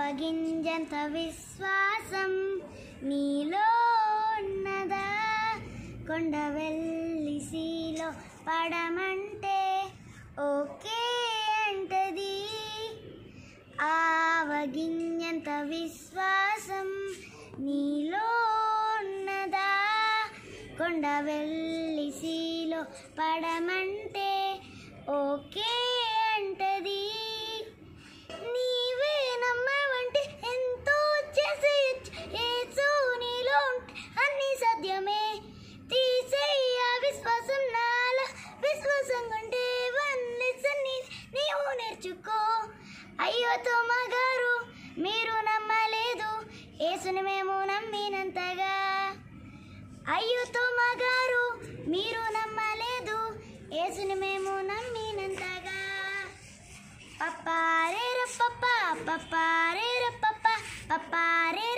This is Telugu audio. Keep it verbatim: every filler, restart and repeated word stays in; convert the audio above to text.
ఆవగింజంత విశ్వాసం నీలో ఉన్నదా? కొండవెల్లిసిలో పడమంటే ఓకే అంటది. ఆవగింజంత విశ్వాసం నీలో ఉన్నదా? కొండవెల్లిసిలో పడమంటే ఓకే అంటది. నీవే నమ్మవంటే ఎంతో చేసేయచ్చు, యేసు నీలో ఉంటే అన్ని సాధ్యమే. తీసేయ విశ్వాసం నాల విశ్వాసం కంటే వన్నెసని నీవు నేర్చుకో. అయ్యో తోమగారు మీరు నమ్మలేదు యేసుని మేము నమ్మినంతగా. అయ్యో తోమగారు మీరు నమ్మలేదు యేసుని మేము నమ్మినంతగా. పప్పారే రప్ప పప్పారే రప్ప పప్పారే